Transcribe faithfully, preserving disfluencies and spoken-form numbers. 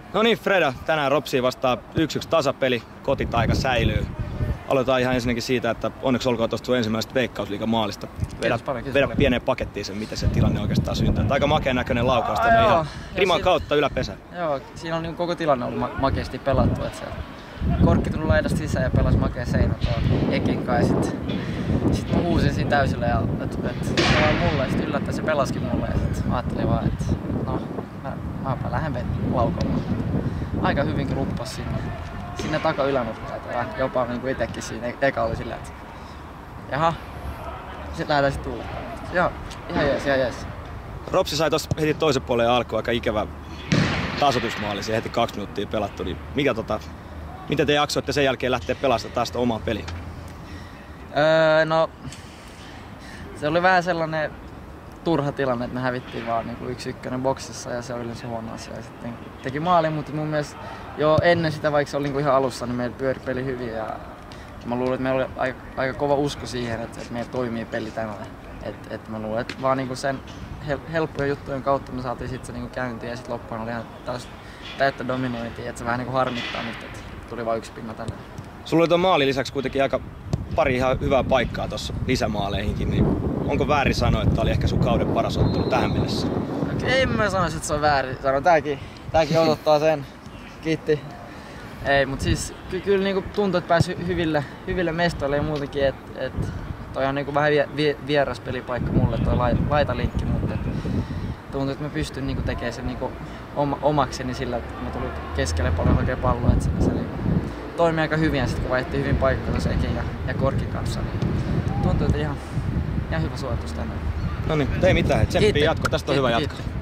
No niin, Freda, tänään Ropsiin vastaa yksi yksi tasapeli, kotitaika säilyy. Aloitetaan ihan ensinnäkin siitä, että onneksi olkoon tuosta sun ensimmäisestä Veikkausliigan maalista. Vedä, paljon, vedä pieneen pakettiin sen, miten se tilanne oikeastaan syntyy. Aika makea näköinen laukaus tänne ihan riman siinä, kautta yläpesä. Joo, siinä on niin koko tilanne ollut ma makeasti pelattu. Että se korkki tuli laidasta sisään ja pelasi makea seinä tuolla Ekin kanssa. Ja sitten sit mä huusin siinä täysillä ja että et, et, mulle ja sitten yllättäen se pelasikin mulle. Ja sitten ajattelin vaan, että no, mä, mäpä lähden laukomaan. Aika hyvinkin luppas sinne. Sinne taka ylänurkkaan. Jopa niin kuin itekin siinä eka oli silleen, että jaha, sit lähdetään sit tulla. Joo, ihan jees, ihan jees. Ropsi sai tossa heti toisen puolen alkuun aika ikävä tasoitusmaali, siihen heti kaksi minuuttia pelattu. Niin mikä tota, miten te jaksoitte sen jälkeen lähteä pelastamaan taas sitä omaa peliä? Öö, no, se oli vähän sellainen turha tilanne, että me hävittiin vaan niinku yksi ykkönen boksissa ja se oli se huono asia. Ja sitten teki maalin, mutta mun mielestä jo ennen sitä, vaikka se oli niinku ihan alussa, niin meillä pyöri peli hyvin. Ja mä luulen, että meillä oli aika, aika kova usko siihen, että, että meillä toimii peli tänään. Et, et mä luulen, että vaan niinku sen hel helppojen juttujen kautta me saatiin sit se niinku käyntiin ja sit loppuun oli ihan tällaista täyttä dominointia, että se vähän niinku harmittaa nyt, että tuli vain yksi pinna tänään. Sulla oli tuon maalin lisäksi kuitenkin aika pari ihan hyvää paikkaa tuossa lisämaaleihinkin, niin onko väärin sanoa, että tämä oli ehkä sun kauden paras ottelu tähän mennessä? No, ei mä sanoisi, että se on väärin. Sano, tääkin, tääkin odottaa sen. Kiitti. Ei, mut siis ky kyllä niinku tuntuu, että pääsi hyville, hyville mestoille ja muutenkin, että et, toi on niinku vähän vie, vie, vieras pelipaikka mulle toi laitalinkki, mutta et, tuntuu, että mä pystyn niinku tekemään sen niinku oma, omakseni sillä, että mä tulin keskelle paljon hakea palloa, että se, se niinku toimi aika hyvin ja sit kun vaihdettiin hyvin paikkaa tuossa Ekin ja, ja Korkin kanssa, niin tuntuu, että ihan, ihan hyvä suoritus tänään. No niin, ei mitään, tsemppiä jatko, tästä on hyvä jatko.